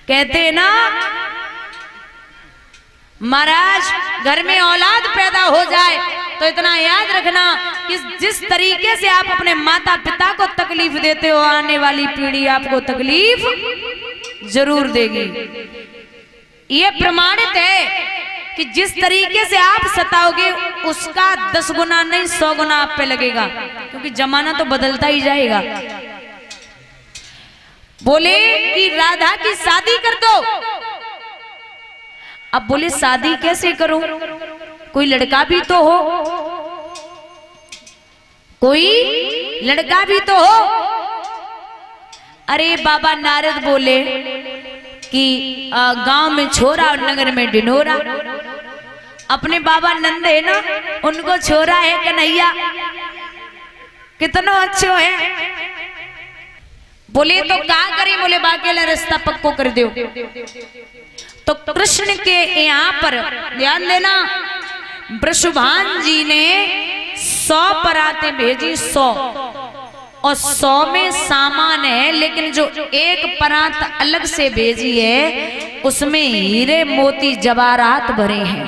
कहते ना महाराज घर में औलाद पैदा हो जाए तो इतना याद रखना कि जिस तरीके से आप अपने माता पिता को तकलीफ देते हो आने वाली पीढ़ी आपको तकलीफ जरूर देगी। ये प्रमाणित है कि जिस तरीके से आप सताओगे उसका 10 गुना नहीं 100 गुना आप पे लगेगा, क्योंकि जमाना तो बदलता ही जाएगा। बोले कि राधा की शादी कर दो। अब बोले शादी कैसे करूं, कोई लड़का भी तो हो, कोई लड़का भी तो हो। अरे बाबा नारद बोले कि गांव में छोरा और नगर में डिनोरा। अपने बाबा नंद है ना, उनको छोरा है कन्हैया, कितना अच्छे है। बोले तो क्या करें, बोले बाकी रास्ता पक्को कर दो। तो कृष्ण के यहाँ पर ध्यान देना, वृषभान जी ने 100 पराते भेजी, 100 और 100 में सामान है, लेकिन जो एक परात अलग से भेजी है उसमें हीरे मोती जवाहरात भरे हैं।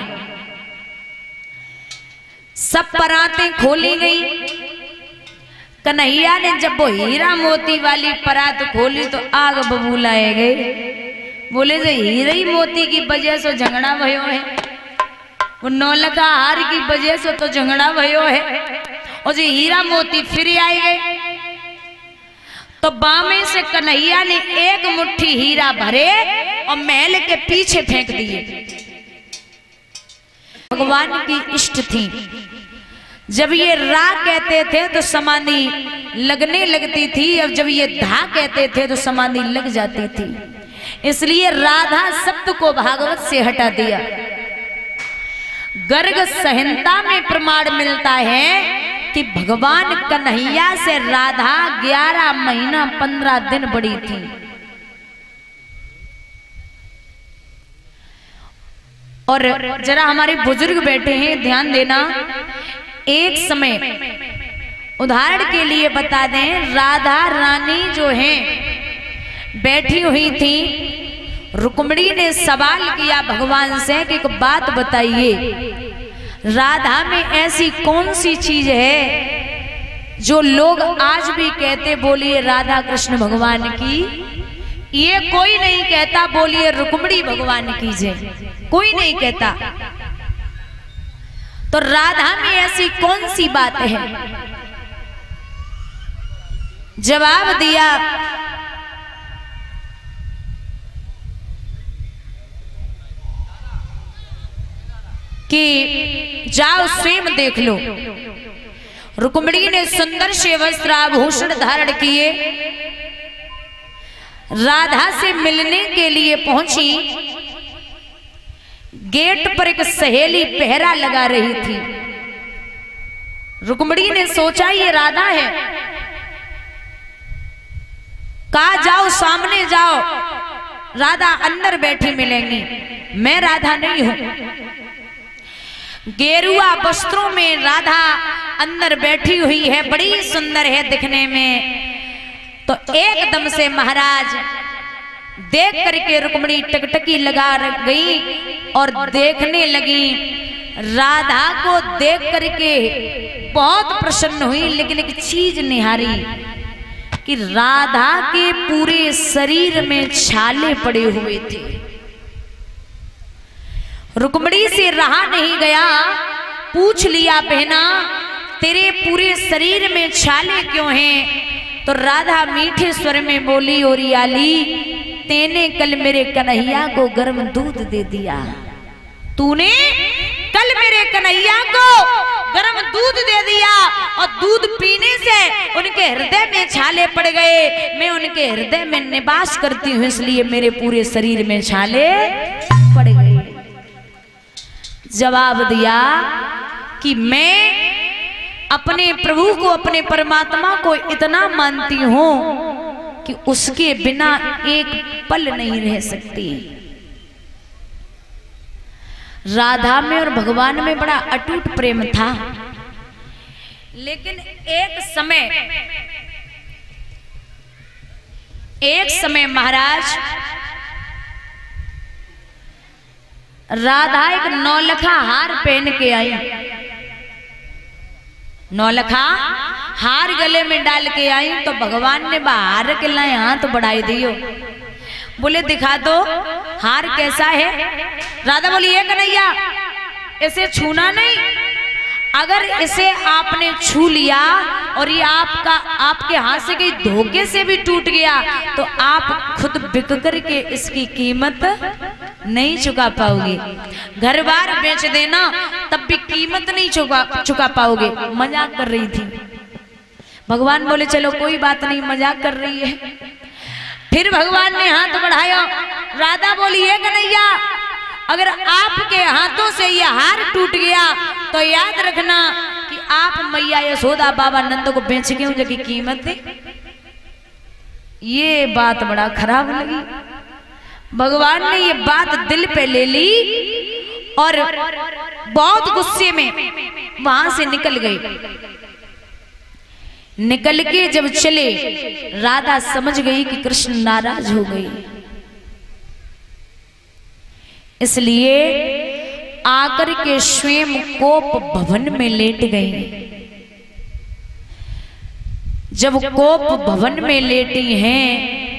सब परातें खोली गई। कन्हैया ने जब वो हीरा मोती वाली परात खोली तो आग बबूलाए गए। बोले जो हीरे मोती की वजह से झगड़ा भयो है, वो नौलखा हार की वजह से तो झगड़ा भयो है, और जो हीरा मोती फिर आए गए। तो बामे से कन्हैया ने एक मुट्ठी हीरा भरे और महल के पीछे फेंक दिए। भगवान की इष्ट थी। जब ये रा कहते थे तो समाधि लगने लगती थी, अब जब ये धा कहते थे तो समाधि लग जाती थी। इसलिए राधा शब्द को भागवत से हटा दिया। गर्ग संहिता में प्रमाण मिलता है कि भगवान कन्हैया से राधा 11 महीना 15 दिन बड़ी थी। और जरा हमारे बुजुर्ग बैठे हैं, ध्यान देना। एक समय उदाहरण के लिए बता दें, राधा रानी जो है बैठी हुई थी, रुक्मिणी ने सवाल किया भगवान से कि एक बात बताइए, राधा में ऐसी कौन सी चीज है जो लोग आज भी कहते बोलिए राधा कृष्ण भगवान की। ये कोई नहीं कहता बोलिए रुक्मिणी भगवान की जय, कोई नहीं कहता। तो राधा में ऐसी कौन सी बात है? जवाब दिया कि जाओ स्वयं देख लो। रुक्मिणी ने सुंदर से वस्त्र आभूषण धारण किए, राधा से मिलने के लिए पहुंची। गेट पर एक सहेली पहरा लगा रही थी। रुक्मिणी ने सोचा ये राधा है, कहा जाओ सामने जाओ, राधा अंदर बैठी मिलेंगी, मैं राधा नहीं हूं। गेरुआ वस्त्रों में राधा अंदर बैठी हुई है, बड़ी सुंदर है दिखने में। तो एकदम से महाराज देख करके रुक्मिणी टकटकी लगा गई और देखने लगी। राधा को देख करके बहुत प्रसन्न हुई, लेकिन एक चीज निहारी कि राधा के पूरे शरीर में छाले पड़े हुए थे। रुक्मिणी से रहा नहीं गया, पूछ लिया बहना तेरे पूरे शरीर में छाले क्यों हैं? तो राधा मीठे स्वर में बोली, ओरियाली तेने कल मेरे कन्हैया को गर्म दूध दे दिया। तूने कल मेरे कन्हैया को गर्म दूध दे दिया और दूध पीने से उनके हृदय में छाले पड़ गए। मैं उनके हृदय में निवास करती हूँ, इसलिए मेरे पूरे शरीर में छाले पड़ गए। जवाब दिया कि मैं अपने प्रभु को, अपने परमात्मा को इतना मानती हूं कि उसके बिना एक पल नहीं रह सकती। राधा में और भगवान में बड़ा अटूट प्रेम था, लेकिन एक समय महाराज राधा एक नौलखा हार पहन के आई, नौलखा हार गले में डाल के आई, तो भगवान ने हार के लाए हाथ बढ़ाई दियो, बोले दिखा दो हार कैसा है। राधा बोली ये कन्हैया इसे छूना नहीं, अगर इसे आपने छू लिया और ये आपके हाथ से कहीं धोखे से भी टूट गया तो आप खुद बिक कर के इसकी कीमत नहीं चुका पाओगे, घर बार बेच देना तब भी कीमत नहीं चुका पाओगे। मजाक कर रही थी। भगवान बोले चलो कोई बात नहीं, मजाक कर रही है। फिर भगवान ने हाथ बढ़ाया, राधा बोली ये कन्हैया अगर आपके हाथों से ये हार टूट गया तो याद रखना कि आप मैया यशोदा बाबा नंद को बेच के उनकी कीमत दे। ये बात बड़ा खराब लगी। भगवान ने ये बात दिल पे ले ली और बहुत गुस्से में वहां से निकल गई। निकल के जब चले राधा समझ गई कि कृष्ण नाराज हो गई, इसलिए आकर के स्वयं कोप भवन में लेट गई। जब कोप भवन में लेटी हैं,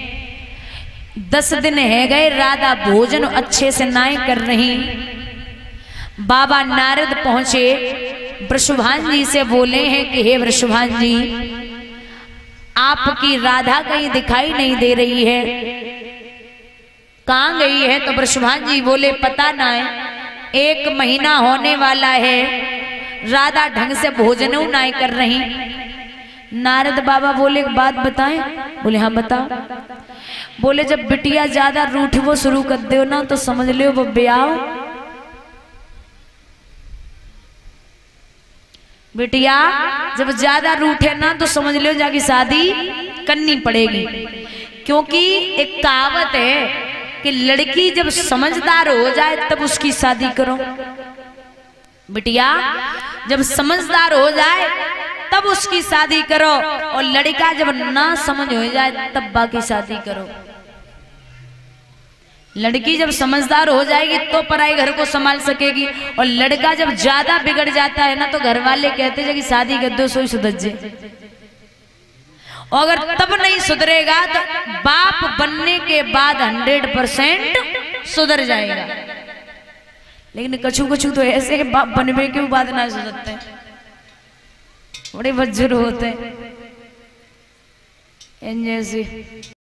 10 दिन है गए, राधा भोजन अच्छे से नाय कर रही। बाबा नारद पहुंचे, वृषभान जी से बोले हैं कि हे वृषभान जी आपकी राधा कहीं दिखाई नहीं दे रही है, कहाँ गई है? तो वृषभान जी बोले पता ना है, 1 महीना होने वाला है, राधा ढंग से भोजन नाय कर रही। नारद बाबा बोले एक बात बताएं? बोले हाँ बताओ। बोले जब बिटिया ज्यादा रूठवो शुरू कर दो ना तो समझ लो वो ब्याह, बिटिया जब ज्यादा रूठे ना तो समझ लो जाके शादी करनी पड़ेगी। क्योंकि एक कहावत है कि लड़की जब समझदार हो जाए तब उसकी शादी करो, बिटिया जब समझदार हो जाए तब उसकी शादी करो, और लड़का जब ना समझ हो जाए तब बाकी शादी करो। लड़की जब समझदार हो जाएगी तो पराई घर को संभाल सकेगी, और लड़का जब ज्यादा बिगड़ जाता है ना तो घर वाले कहते हैं कि शादी कर दो सोई सुधर जाए। और अगर तब नहीं सुधरेगा तो बाप बनने के बाद 100% सुधर जाएगा। लेकिन कछु तो ऐसे बाप बनने के बाद ना सुधरते, बड़े बज्जर होते हैं जैसे।